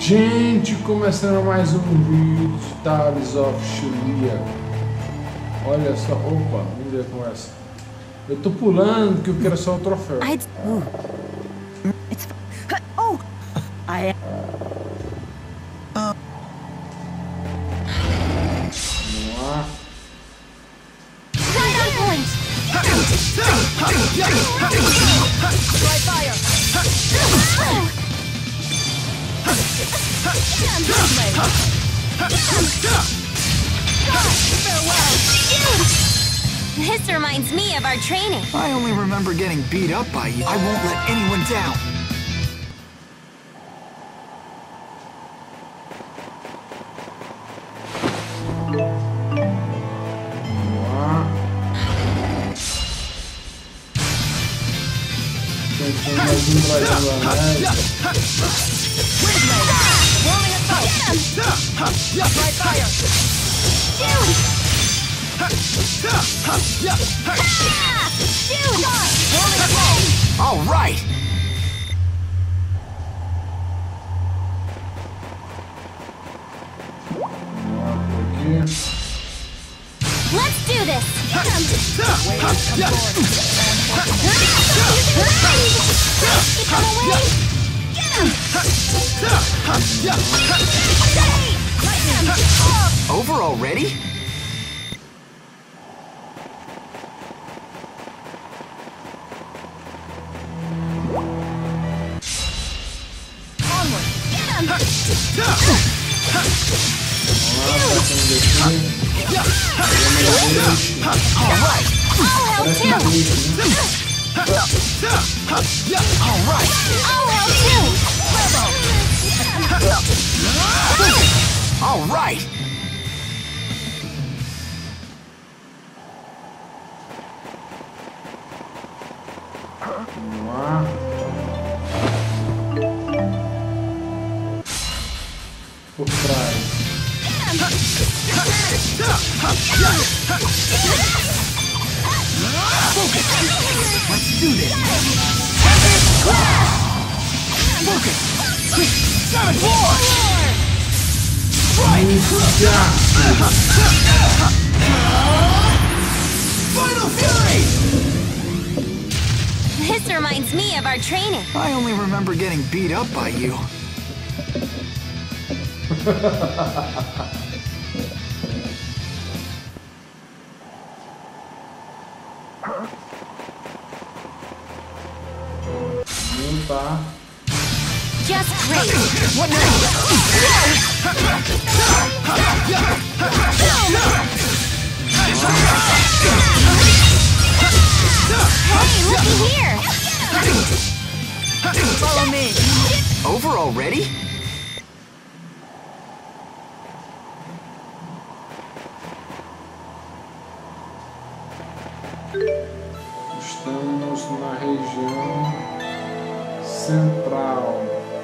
Gente, começando mais um vídeo de Tales of Xillia. Olha só, opa, vamos ver como é essa. Eu tô pulando porque eu quero só o troféu. Vamos lá. This reminds me of our training. I only remember getting beat up by you. I won't let anyone down. Tentando mais um dragão da neve. All right. Let's do this. Over already? All right. Vamos lá. Por trás. Let's do this. Focus. Savage War. Right. Final Fury. This reminds me of our training. I only remember getting beat up by you. Não tá. Just great. What now? Hey, looky here. Follow me. Over already? Estamos na região central.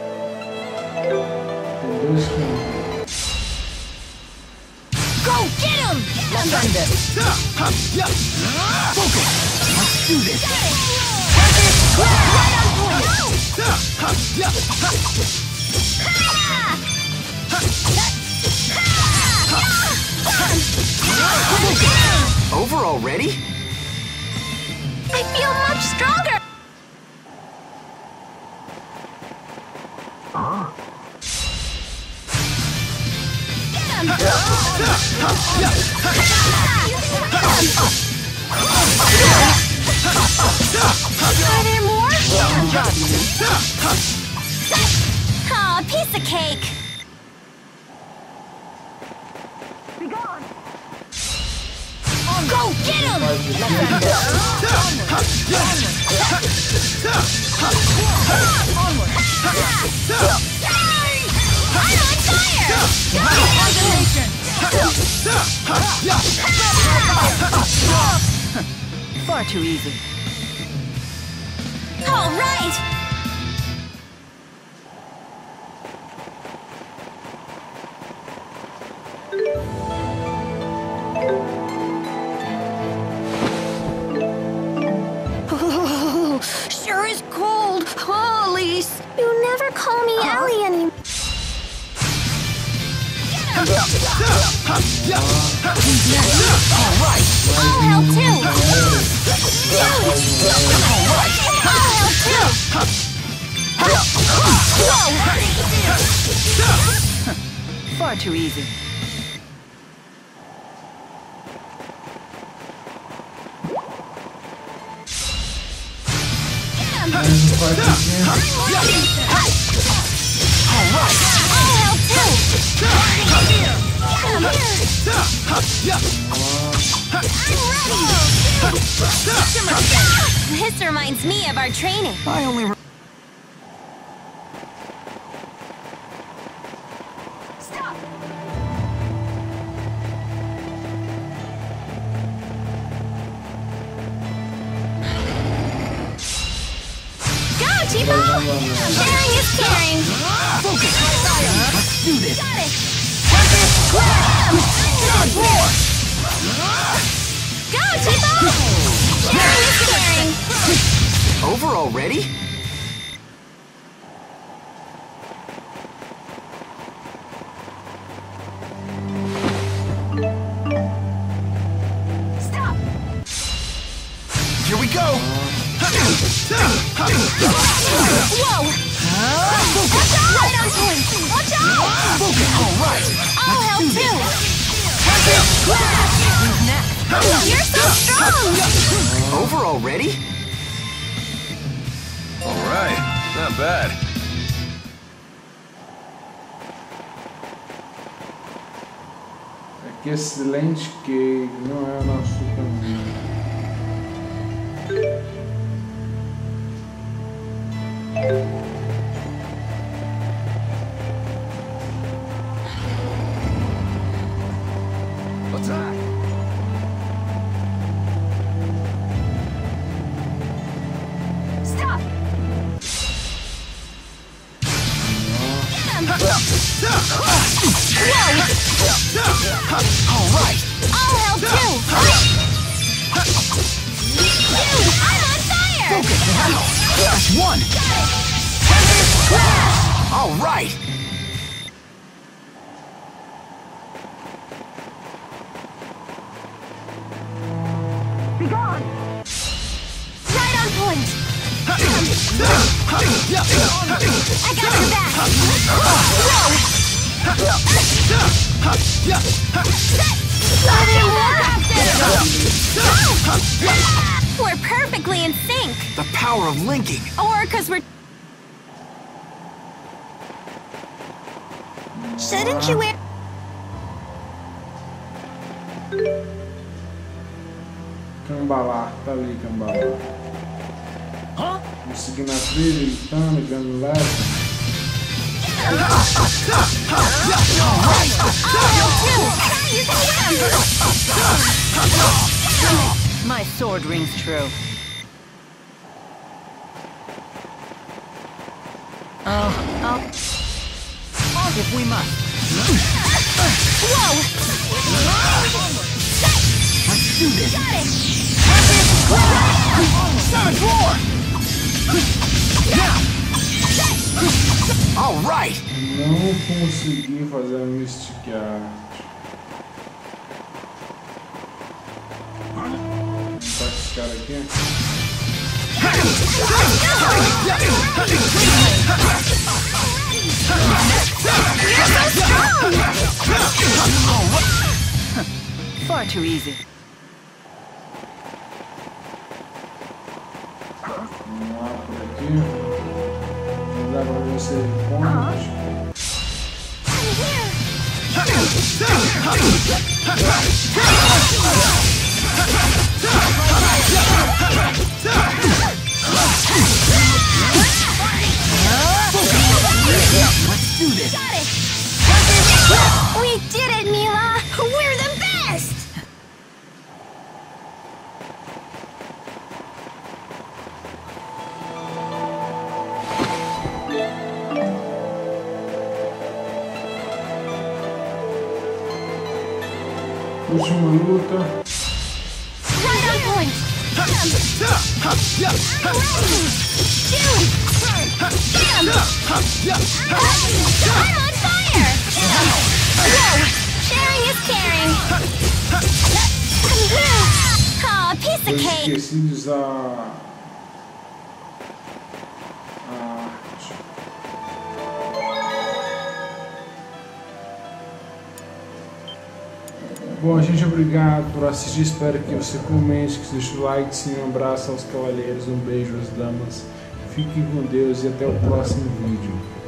Tem dois caminhos. Go get him. Focus. Let's do this. Over already? I feel much stronger. Are there more? Aw, piece of cake. Go get him! I'm on fire! Far too easy. All right! Sure is cold. Holy, you never call me Ellie anymore. All hell too! All hell too! Far too easy. Mais não faz ninguém. All hell too! This reminds me of our training. I only. Stop! Go, Chipo! Sharing is caring. Let's do this. Got it! Go, Chipo! Sharing is caring. Over already? Stop! Here we go. Whoa! Watch out! Right on point! Watch out! Focus. All right. All hell too! You're so strong! Over already? All right, not bad. É que excelente cake não é o nosso caminho. Attack! Stop! Get him! All right. All hell too! Dude, I'm on fire! That's one. All right. Be gone! Right on point! I got your back! Whoa! We're perfectly in sync! The power of linking. Or because we're... Shouldn't you wear... Cambalar, tá ali, Cambalar. Vou seguir na trilha, gritando, ganhando leve. My sword rings true. Oh, if we must. Whoa! Let's do this. Got it! Summon roar. All right. Não consegui fazer a Mystic Art. Tá com esse cara aqui? Far too easy. Vamos lá por aqui. Vou dar pra você pontos. Let's do this. Got it! We did it, Mila! We're the best! Última luta. Right on point! Shoot! Bam! I'm on fire! Whoa! Sharing is esqueci de usar a arte. Bom, gente, obrigado por assistir. Espero que você comente, que deixe o like, sim, um abraço aos cavalheiros, um beijo às damas. Fiquem com Deus e até o próximo vídeo.